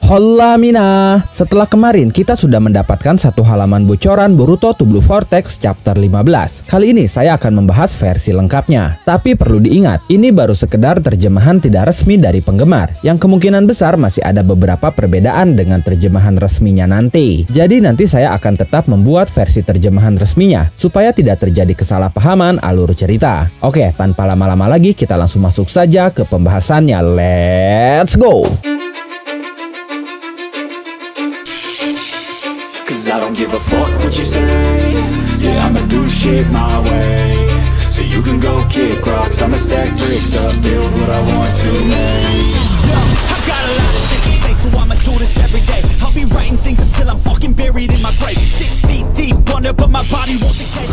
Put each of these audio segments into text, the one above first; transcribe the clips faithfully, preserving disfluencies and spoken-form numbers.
Hola Mina, setelah kemarin kita sudah mendapatkan satu halaman bocoran Boruto to Blue Vortex chapter lima belas. Kali ini saya akan membahas versi lengkapnya. Tapi perlu diingat, ini baru sekedar terjemahan tidak resmi dari penggemar, yang kemungkinan besar masih ada beberapa perbedaan dengan terjemahan resminya nanti. Jadi nanti saya akan tetap membuat versi terjemahan resminya, supaya tidak terjadi kesalahpahaman alur cerita. Oke, tanpa lama-lama lagi kita langsung masuk saja ke pembahasannya. Let's go! I don't give a fuck what you say. Yeah, I'ma do shit my way. So you can go kick rocks, I'ma stack bricks up, build what I want to make. Yo, I got a lot of shit to say, so I'ma do this every day. I'll be writing things until I'm fucking buried in my grave. Six feet deep under, but my body won't decay.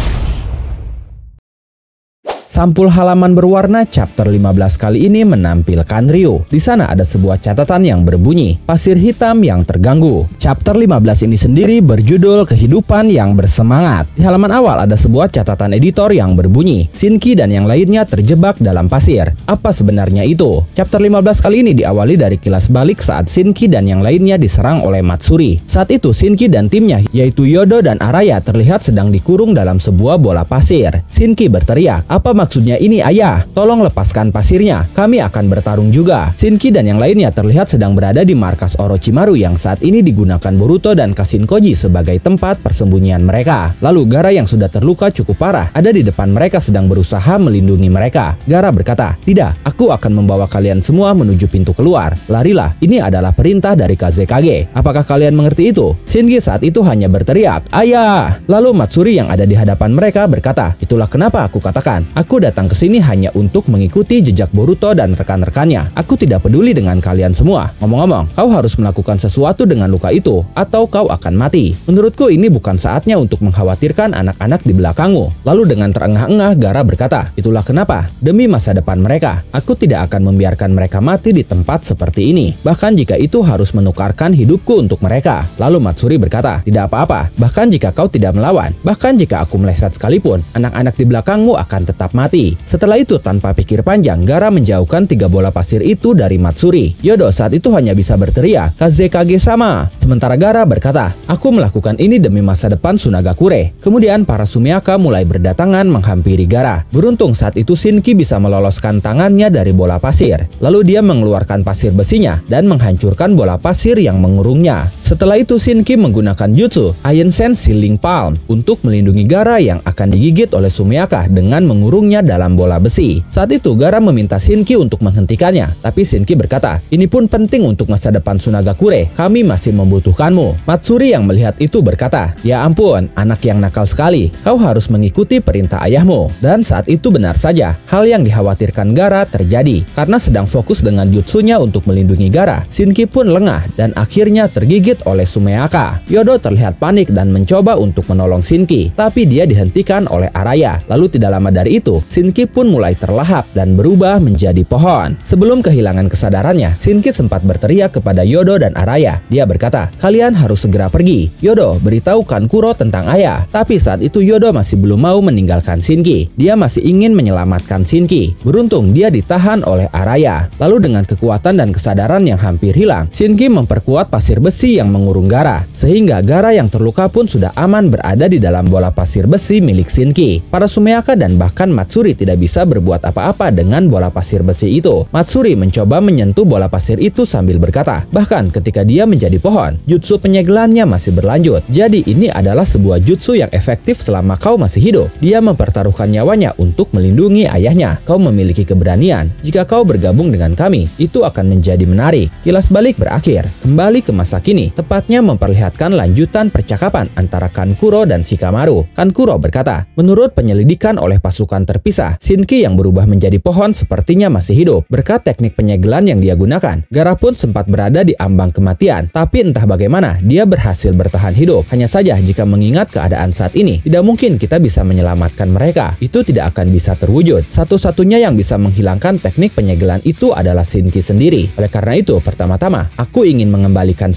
Sampul halaman berwarna chapter lima belas kali ini menampilkan Ryo. Di sana ada sebuah catatan yang berbunyi, pasir hitam yang terganggu. Chapter lima belas ini sendiri berjudul kehidupan yang bersemangat. Di halaman awal ada sebuah catatan editor yang berbunyi, Shinki dan yang lainnya terjebak dalam pasir. Apa sebenarnya itu? Chapter lima belas kali ini diawali dari kilas balik saat Shinki dan yang lainnya diserang oleh Matsuri. Saat itu Shinki dan timnya, yaitu Yodo dan Araya, terlihat sedang dikurung dalam sebuah bola pasir. Shinki berteriak, apa maksudnya ini ayah? Tolong lepaskan pasirnya, kami akan bertarung juga. Shinki dan yang lainnya terlihat sedang berada di markas Orochimaru yang saat ini digunakan Boruto dan Kashinkoji sebagai tempat persembunyian mereka. Lalu Gaara yang sudah terluka cukup parah ada di depan mereka sedang berusaha melindungi mereka. Gaara berkata, tidak, aku akan membawa kalian semua menuju pintu keluar. Larilah, ini adalah perintah dari Kazekage. Apakah kalian mengerti itu? Shinki saat itu hanya berteriak, ayah! Lalu Matsuri yang ada di hadapan mereka berkata, itulah kenapa aku katakan, aku Aku datang ke sini hanya untuk mengikuti jejak Boruto dan rekan-rekannya. Aku tidak peduli dengan kalian semua. Ngomong-ngomong, kau harus melakukan sesuatu dengan luka itu, atau kau akan mati. Menurutku ini bukan saatnya untuk mengkhawatirkan anak-anak di belakangmu. Lalu dengan terengah-engah Gaara berkata, itulah kenapa, demi masa depan mereka, aku tidak akan membiarkan mereka mati di tempat seperti ini. Bahkan jika itu harus menukarkan hidupku untuk mereka. Lalu Matsuri berkata, tidak apa-apa, bahkan jika kau tidak melawan, bahkan jika aku meleset sekalipun, anak-anak di belakangmu akan tetap mati. Mati. Setelah itu tanpa pikir panjang, Gaara menjauhkan tiga bola pasir itu dari Matsuri. Yodo saat itu hanya bisa berteriak, Kazekage sama. Sementara Gaara berkata, aku melakukan ini demi masa depan Tsunagakure. Kemudian para Sumeaka mulai berdatangan menghampiri Gaara. Beruntung saat itu Shinki bisa meloloskan tangannya dari bola pasir. Lalu dia mengeluarkan pasir besinya dan menghancurkan bola pasir yang mengurungnya. Setelah itu Shinki menggunakan jutsu Iron Sense Sealing Palm untuk melindungi Gaara yang akan digigit oleh Sumeaka dengan mengurungnya dalam bola besi. Saat itu Gaara meminta Shinki untuk menghentikannya, tapi Shinki berkata, ini pun penting untuk masa depan Tsunagakure, kami masih membutuhkanmu. Matsuri yang melihat itu berkata, ya ampun, anak yang nakal sekali, kau harus mengikuti perintah ayahmu. Dan saat itu benar saja, hal yang dikhawatirkan Gaara terjadi. Karena sedang fokus dengan jutsunya untuk melindungi Gaara, Shinki pun lengah dan akhirnya tergigit oleh Sumeaka. Yodo terlihat panik dan mencoba untuk menolong Shinki, tapi dia dihentikan oleh Araya. Lalu tidak lama dari itu, Shinki pun mulai terlahap dan berubah menjadi pohon. Sebelum kehilangan kesadarannya, Shinki sempat berteriak kepada Yodo dan Araya. Dia berkata, kalian harus segera pergi. Yodo, beritahu Kankuro tentang ayah. Tapi saat itu Yodo masih belum mau meninggalkan Shinki. Dia masih ingin menyelamatkan Shinki. Beruntung dia ditahan oleh Araya. Lalu dengan kekuatan dan kesadaran yang hampir hilang, Shinki memperkuat pasir besi yang mengurung Gaara. Sehingga Gaara yang terluka pun sudah aman berada di dalam bola pasir besi milik Shinki. Para Sumeaka dan bahkan Matsuri tidak bisa berbuat apa-apa dengan bola pasir besi itu. Matsuri mencoba menyentuh bola pasir itu sambil berkata, bahkan ketika dia menjadi pohon, jutsu penyegelannya masih berlanjut. Jadi ini adalah sebuah jutsu yang efektif selama kau masih hidup. Dia mempertaruhkan nyawanya untuk melindungi ayahnya. Kau memiliki keberanian. Jika kau bergabung dengan kami, itu akan menjadi menarik. Kilas balik berakhir. Kembali ke masa kini, tepatnya memperlihatkan lanjutan percakapan antara Kankuro dan Shikamaru. Kankuro berkata, menurut penyelidikan oleh pasukan terpisah, Shinki yang berubah menjadi pohon sepertinya masih hidup. Berkat teknik penyegelan yang dia gunakan, Gaara pun sempat berada di ambang kematian. Tapi entah bagaimana, dia berhasil bertahan hidup. Hanya saja jika mengingat keadaan saat ini, tidak mungkin kita bisa menyelamatkan mereka. Itu tidak akan bisa terwujud. Satu-satunya yang bisa menghilangkan teknik penyegelan itu adalah Shinki sendiri. Oleh karena itu, pertama-tama, aku ingin mengembalikan Shinki ke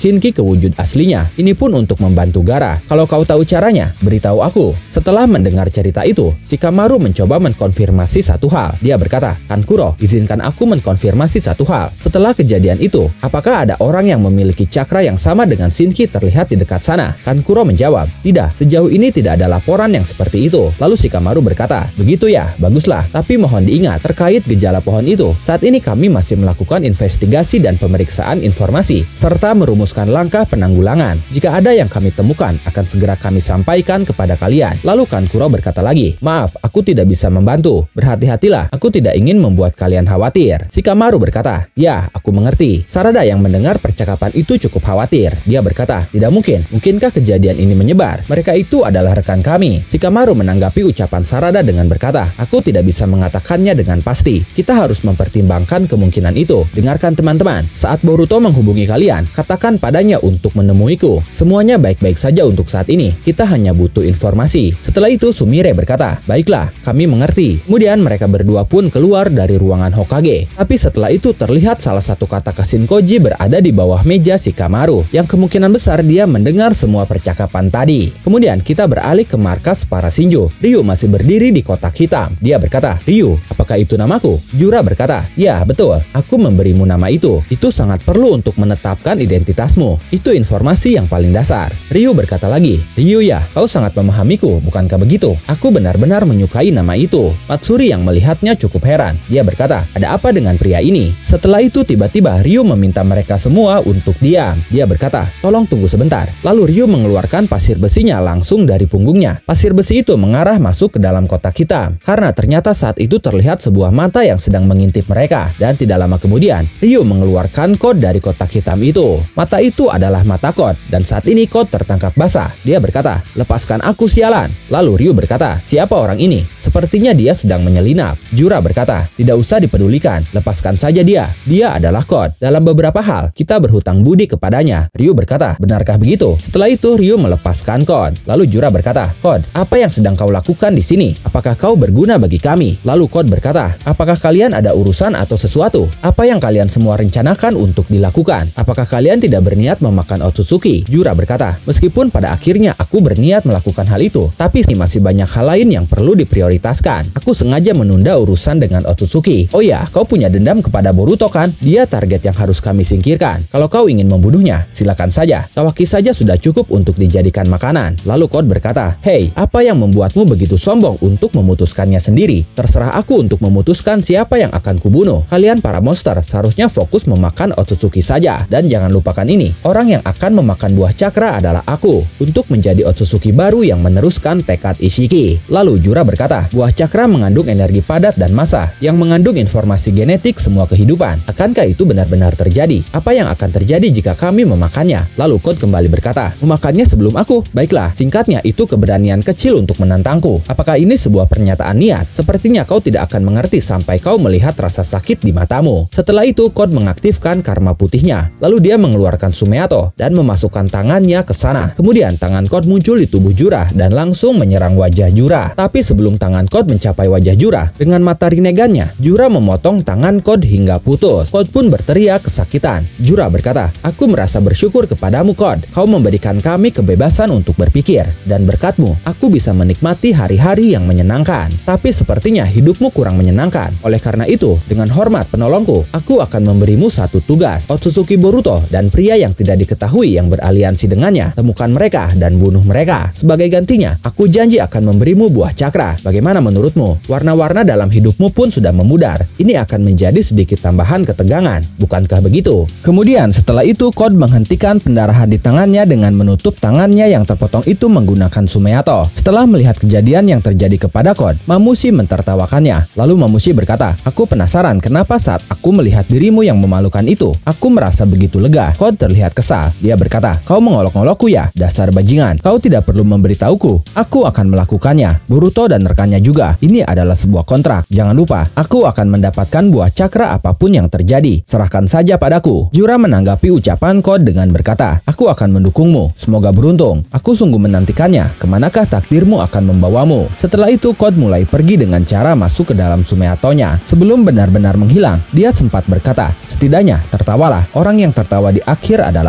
wujud aslinya. Ini pun untuk membantu Gaara. Kalau kau tahu caranya, beritahu aku. Setelah mendengar cerita itu, Shikamaru mencoba mengkonfirmasi satu hal. Dia berkata, Kankuro, izinkan aku mengkonfirmasi satu hal. Setelah kejadian itu, apakah ada orang yang memiliki cakra yang sama dengan Shinki terlihat di dekat sana? Kankuro menjawab, tidak, sejauh ini tidak ada laporan yang seperti itu. Lalu Shikamaru berkata, begitu ya, baguslah. Tapi mohon diingat, terkait gejala pohon itu, saat ini kami masih melakukan investigasi dan pemeriksaan informasi, serta merumuskan langkah penanggulangan. Jika ada yang kami temukan, akan segera kami sampaikan kepada kalian. Lalu Kankuro berkata lagi, maaf, aku tidak bisa membantu. Berhati-hatilah, aku tidak ingin membuat kalian khawatir. Shikamaru berkata, ya, aku mengerti. Sarada yang mendengar percakapan itu cukup khawatir. Dia berkata, tidak mungkin. Mungkinkah kejadian ini menyebar? Mereka itu adalah rekan kami. Shikamaru menanggapi ucapan Sarada dengan berkata, aku tidak bisa mengatakannya dengan pasti. Kita harus mempertimbangkan kemungkinan itu. Dengarkan teman-teman, saat Boruto menghubungi kalian, katakan padanya untuk menemuiku. Semuanya baik-baik saja untuk saat ini. Kita hanya butuh informasi. Setelah itu Sumire berkata, baiklah, kami mengerti. Kemudian mereka berdua pun keluar dari ruangan Hokage. Tapi setelah itu terlihat salah satu kata Shinkoji berada di bawah meja Shikamaru, yang kemungkinan besar dia mendengar semua percakapan tadi. Kemudian kita beralih ke markas para Shinjo. Ryu masih berdiri di kotak hitam. Dia berkata, Ryu, apakah itu namaku? Jura berkata, ya betul, aku memberimu nama itu. Itu sangat perlu untuk menetapkan identitasmu. Itu informasi yang paling dasar. Ryu berkata lagi, Ryu ya, kau sangat memahamiku, bukankah begitu? Aku benar-benar menyukai nama itu. Matsuri yang melihatnya cukup heran. Dia berkata, ada apa dengan pria ini? Setelah itu tiba-tiba Ryu meminta mereka semua untuk diam. Dia berkata, tolong tunggu sebentar. Lalu Ryu mengeluarkan pasir besinya langsung dari punggungnya. Pasir besi itu mengarah masuk ke dalam kotak hitam. Karena ternyata saat itu terlihat sebuah mata yang sedang mengintip mereka. Dan tidak lama kemudian, Ryu mengeluarkan kode dari kotak hitam itu. Mata itu adalah mata kode. Dan saat ini kode tertangkap basah. Dia berkata, lepaskan aku sialan. Lalu Ryu berkata, siapa orang ini? Sepertinya dia sedang menyelinap. Jura berkata, tidak usah dipedulikan. Lepaskan saja dia. Dia adalah kode. Dalam beberapa hal, kita berhutang budi kepadanya. Ryu berkata, benarkah begitu? Setelah itu Ryu melepaskan kode. Lalu Jura berkata, kode, apa yang sedang kau lakukan di sini? Apakah kau berguna bagi kami? Lalu kode berkata, apakah kalian ada urusan atau sesuatu? Apa yang kalian semua rencanakan untuk dilakukan? Apakah kalian tidak berniat memakan Otsutsuki? Jura berkata, meskipun pada akhirnya aku berniat melakukan hal itu, tapi masih banyak hal lain yang perlu diprioritaskan. Aku sengaja menunda urusan dengan Otsutsuki. Oh ya, kau punya dendam kepada Boruto kan? Dia target yang harus kami singkirkan. Kalau kau ingin membunuhnya, silakan saja. Kawaki saja sudah cukup untuk dijadikan makanan. Lalu Code berkata, hei, apa yang membuatmu begitu sombong untuk memutuskannya sendiri? Terserah aku untuk memutuskan siapa yang akan kubunuh. Kalian para monster seharusnya fokus memakan Otsutsuki saja. Dan jangan lupakan ini, orang yang akan memakan buah cakra adalah aku, untuk menjadi Otsutsuki baru yang meneruskan tekad Ishiki. Lalu Jura berkata, buah cakra mengandung energi padat dan massa, yang mengandung informasi genetik semua kehidupan. Akankah itu benar-benar terjadi? Apa yang akan terjadi jika kami memakannya? Lalu Code kembali berkata, memakannya sebelum aku? Baiklah, singkatnya itu keberanian kecil untuk menantangku. Apakah ini sebuah pernyataan niat? Sepertinya kau tidak akan mengerti sampai kau melihat rasa sakit di matamu. Setelah itu Code mengaktifkan karma putihnya. Lalu dia mengeluarkan Sumeato dan memasukkan tangannya ke sana. Kemudian tangan Code muncul di tubuh Jura dan langsung menyerang wajah Jura. Tapi sebelum tangan Code mencapai wajah Jura, dengan mata Rinnegan-nya, Jura memotong tangan Code hingga putus. Code pun berteriak kesakitan. Jura berkata, aku merasa bersyukur kepadamu Code. Kau memberikan kami kebebasan untuk berpikir. Dan berkatmu, aku bisa menikmati hari-hari yang menyenangkan. Tapi sepertinya hidupmu kurang menyenangkan. Oleh karena itu, dengan hormat penolongku, aku akan memberimu satu tugas. Otsutsuki Boruto dan pria yang tidak diketahui yang beraliansi dengannya, temukan mereka dan bunuh mereka. Sebagai gantinya, aku janji akan memberimu buah cakra. Bagaimana menurutmu? Warna-warna dalam hidupmu pun sudah memudar. Ini akan menjadi sedikit tambahan ketegangan. Bukankah begitu? Kemudian setelah itu Code menghentikan pendarahan di tangannya dengan menutup tangannya yang terpotong itu menggunakan Sumeato. Setelah melihat kejadian yang terjadi kepada Code, Mamushi mentertawakannya. Lalu Mamushi berkata, aku penasaran kenapa saat aku melihat dirimu yang memalukan itu, aku merasa begitu lega. Code terlihat kesal. Dia berkata, kau mengolok-olokku ya, dasar bajingan. Kau tidak perlu memberitahuku. Aku akan melakukannya. Boruto dan rekannya juga. Ini adalah sebuah kontrak. Jangan lupa, aku akan mendapatkan buah cakra apapun yang terjadi. Serahkan saja padaku. Jura menanggapi ucapan Code dengan berkata, aku akan mendukungmu. Semoga beruntung. Aku sungguh menantikannya. Kemanakah takdirmu akan membawamu? Setelah itu Code mulai pergi dengan cara masuk ke dalam Sumeatonya. Sebelum benar-benar menghilang, dia sempat berkata, setidaknya tertawalah. Orang yang tertawa di akhir adalah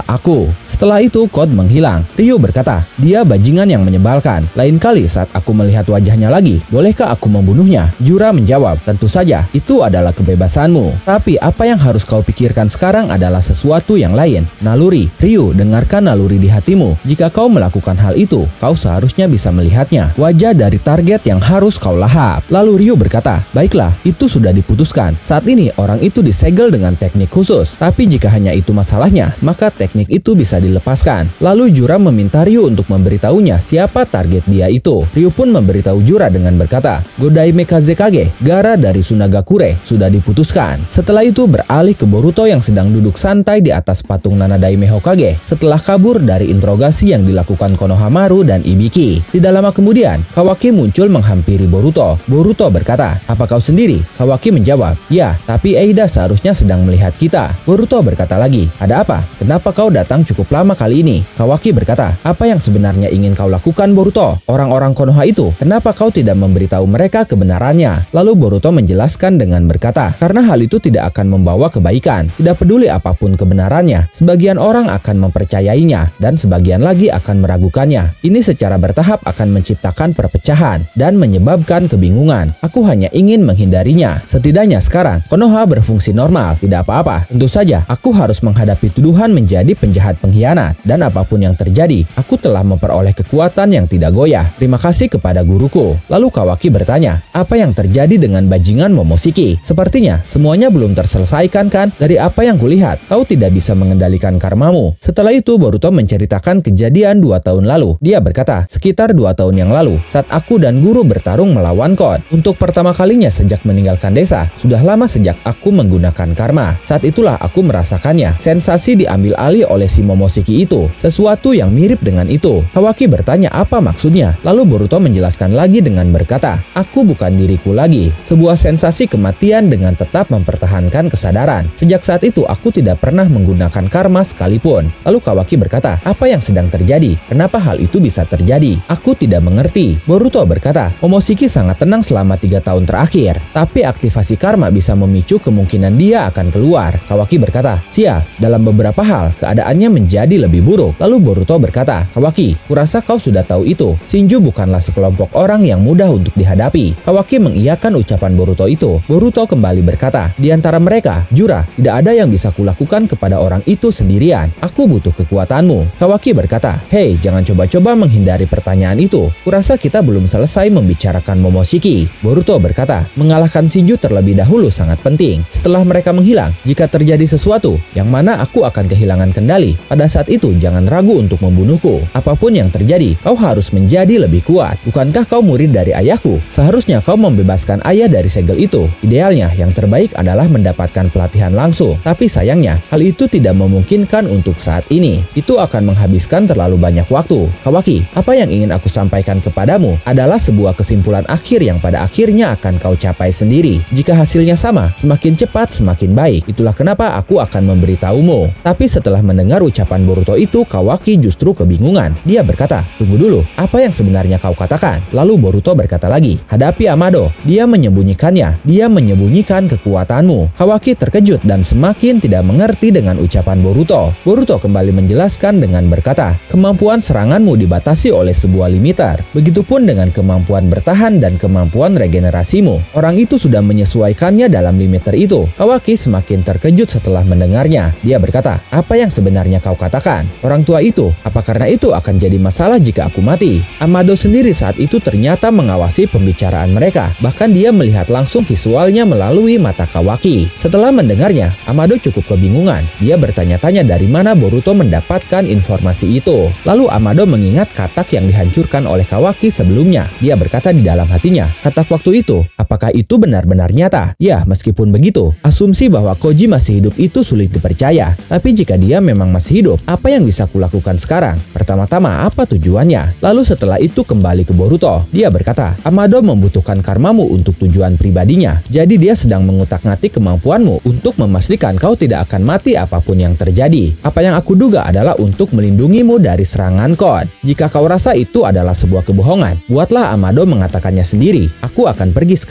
aku. Setelah itu Code menghilang. Ryu berkata, dia bajingan yang menyebalkan. Lain kali saat aku melihat wajahnya lagi, bolehkah aku membunuhnya? Jura menjawab, tentu saja, itu adalah kebebasanmu. Tapi apa yang harus kau pikirkan sekarang adalah sesuatu yang lain. Naluri. Ryu, dengarkan naluri di hatimu. Jika kau melakukan hal itu, kau seharusnya bisa melihatnya. Wajah dari target yang harus kau lahap. Lalu Ryu berkata, baiklah, itu sudah diputuskan. Saat ini orang itu disegel dengan teknik khusus. Tapi jika hanya itu masalahnya, maka teknik itu bisa dilepaskan. Lalu Jura meminta Ryu untuk memberitahunya siapa target dia itu. Ryu pun memberitahu Jura dengan berkata, Godaime Kazekage, Gaara dari Sunagakure, sudah diputuskan. Setelah itu beralih ke Boruto yang sedang duduk santai di atas patung Nanadaime Hokage setelah kabur dari interogasi yang dilakukan Konohamaru dan Ibiki. Tidak lama kemudian, Kawaki muncul menghampiri Boruto. Boruto berkata, apa kau sendiri? Kawaki menjawab, ya, tapi Eida seharusnya sedang melihat kita. Boruto berkata lagi, ada apa? Kenapa kau datang cukup lama kali ini? Kawaki berkata, apa yang sebenarnya ingin kau lakukan, Boruto? Orang-orang Konoha itu, kenapa kau tidak memberitahu mereka kebenarannya? Lalu Boruto menjelaskan dengan berkata, karena hal itu tidak akan membawa kebaikan. Tidak peduli apapun kebenarannya, sebagian orang akan mempercayainya dan sebagian lagi akan meragukannya. Ini secara bertahap akan menciptakan perpecahan dan menyebabkan kebingungan. Aku hanya ingin menghindarinya. Setidaknya sekarang Konoha berfungsi normal, tidak apa-apa. Tentu saja aku harus menghadapi tuduhan menjadi penjahat pengkhianat, dan apapun yang terjadi, aku telah memperoleh kekuatan yang tidak goyah. Terima kasih kepada guruku. Lalu Kawaki bertanya, apa yang terjadi dengan bajingan Momoshiki? Sepertinya semuanya belum terselesaikan kan? Dari apa yang kulihat, kau tidak bisa mengendalikan karmamu. Setelah itu Boruto menceritakan kejadian dua tahun lalu. Dia berkata, sekitar dua tahun yang lalu, saat aku dan guru bertarung melawan Code. Untuk pertama kalinya sejak meninggalkan desa, sudah lama sejak aku menggunakan karma. Saat itulah aku merasakannya. Sensasi diambil alih oleh si Momoshiki itu. Sesuatu yang mirip dengan itu. Kawaki bertanya apa maksudnya. Lalu Boruto menjelaskan lagi dengan berkata, aku bukan diriku lagi. Sebuah sensasi kematian dengan tetap mempertahankan kesadaran. Sejak saat itu aku tidak pernah menggunakan karma sekalipun. Lalu Kawaki berkata, apa yang sedang terjadi? Kenapa hal itu bisa terjadi? Aku tidak mengerti. Boruto berkata, Momoshiki sangat tenang selama tiga tahun terakhir. Tapi aktivasi karma bisa memicu kemungkinan dia akan keluar. Kawaki berkata, sial, dalam beberapa hal keadaannya menjadi lebih buruk. Lalu Boruto berkata, Kawaki, kurasa kau sudah tahu itu. Shinju bukanlah sekelompok orang yang mudah untuk dihadapi. Kawaki mengiyakan ucapan Boruto itu. Boruto kembali berkata, di antara mereka, Jura, tidak ada yang bisa kulakukan kepada orang itu sendirian. Aku butuh kekuatanmu. Kawaki berkata, hei, jangan coba-coba menghindari pertanyaan itu. Kurasa kita belum selesai membicarakan Momoshiki. Boruto berkata, mengalahkan Shinju terlebih dahulu sangat penting. Setelah mereka menghilang, jika terjadi sesuatu yang mana aku akan kehilangan kendali, pada saat itu jangan ragu untuk membunuhku. Apapun yang terjadi, kau harus menjadi lebih kuat. Bukankah kau murid dari ayahku? Seharusnya kau membebaskan ayah dari segel itu. Idealnya, yang terbaik adalah mendapatkan pelatihan langsung. Tapi sayangnya, hal itu tidak memungkinkan untuk saat ini. Itu akan menghabiskan terlalu banyak waktu. Kawaki, apa yang ingin aku sampaikan kepadamu adalah sebuah kesimpulan akhir yang pada akhirnya akan kau capai sendiri. Jika hasilnya sama, semakin cepat semakin baik. Itulah kenapa aku akan memberitahumu. Tapi setelah mendengar ucapan Boruto itu, Kawaki justru kebingungan. Dia berkata, tunggu dulu, apa yang sebenarnya kau katakan? Lalu Boruto berkata lagi, hadapi Amado. Dia menyembunyikannya. Dia menyembunyikan kekuatanmu. Kawaki terkejut dan semakin tidak mengerti dengan ucapan Boruto. Boruto kembali menjelaskan dengan berkata, kemampuan seranganmu dibatasi oleh sebuah limiter. Begitupun dengan kemampuan bertahan dan kemampuan regenerasimu. Orang itu sudah menyesuaikannya dalam limiter itu. Kawaki semakin terkejut setelah mendengarnya. Dia berkata, apa yang sebenarnya kau katakan? Orang tua itu, apa karena itu akan jadi masalah jika aku mati? Amado sendiri saat itu ternyata mengawasi pembicaraan mereka. Bahkan dia melihat langsung visualnya melalui mata Kawaki. Setelah mendengarnya, Amado cukup kebingungan. Dia bertanya-tanya dari mana Boruto mendapatkan informasi itu. Lalu Amado mengingat katak yang dihancurkan oleh Kawaki sebelumnya. Dia berkata di dalam hatinya, katak waktu itu, apakah itu benar-benar nyata? Ya, meskipun begitu, asumsi bahwa Koji masih hidup itu sulit dipercaya. Tapi jika dia memang masih hidup, apa yang bisa kulakukan sekarang? Pertama-tama, apa tujuannya? Lalu setelah itu kembali ke Boruto. Dia berkata, Amado membutuhkan karmamu untuk tujuan pribadinya. Jadi dia sedang mengutak-ngatik kemampuanmu untuk memastikan kau tidak akan mati apapun yang terjadi. Apa yang aku duga adalah untuk melindungimu dari serangan Code. Jika kau rasa itu adalah sebuah kebohongan, buatlah Amado mengatakannya sendiri. Aku akan pergi sekarang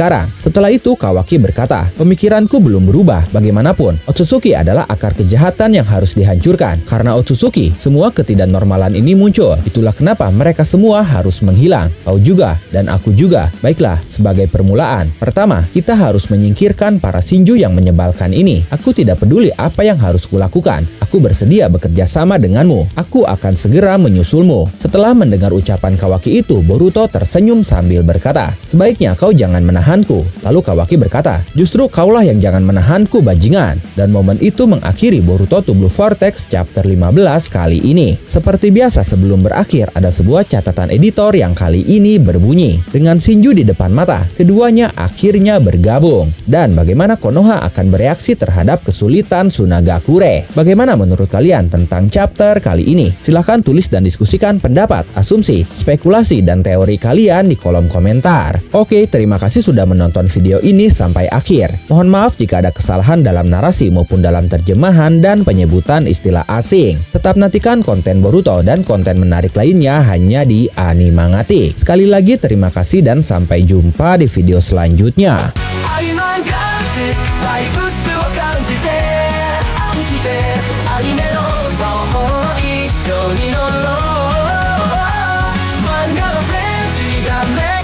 sekarang. Setelah itu Kawaki berkata, pemikiranku belum berubah. Bagaimanapun, Otsutsuki adalah akar kejahatan yang harus dihancurkan. Karena Otsutsuki, semua ketidaknormalan ini muncul. Itulah kenapa mereka semua harus menghilang. Kau juga, dan aku juga. Baiklah, sebagai permulaan, pertama, kita harus menyingkirkan para Shinju yang menyebalkan ini. Aku tidak peduli apa yang harus kulakukan. Aku bersedia bekerja sama denganmu. Aku akan segera menyusulmu. Setelah mendengar ucapan Kawaki itu, Boruto tersenyum sambil berkata, sebaiknya kau jangan menahanku. Lalu Kawaki berkata, justru kaulah yang jangan menahanku bajingan. Dan momen itu mengakhiri Boruto to Blue Vortex chapter lima belas kali ini. Seperti biasa sebelum berakhir, ada sebuah catatan editor yang kali ini berbunyi, dengan Shinju di depan mata, keduanya akhirnya bergabung. Dan bagaimana Konoha akan bereaksi terhadap kesulitan Sunagakure? Bagaimana menurut kalian tentang chapter kali ini? Silahkan tulis dan diskusikan pendapat, asumsi, spekulasi, dan teori kalian di kolom komentar. Oke, terima kasih sudah menonton video ini sampai akhir. Mohon maaf jika ada kesalahan dalam narasi maupun dalam terjemahan dan penyebutan istilah asing. Tetap nantikan konten Boruto dan konten menarik lainnya hanya di Animangatik. Sekali lagi terima kasih dan sampai jumpa di video selanjutnya.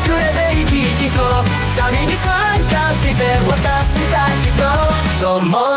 Come on.